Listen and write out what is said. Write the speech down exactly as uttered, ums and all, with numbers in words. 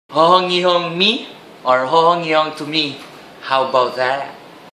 Hohong Yihong me or Hohong Yihong to me? How about that?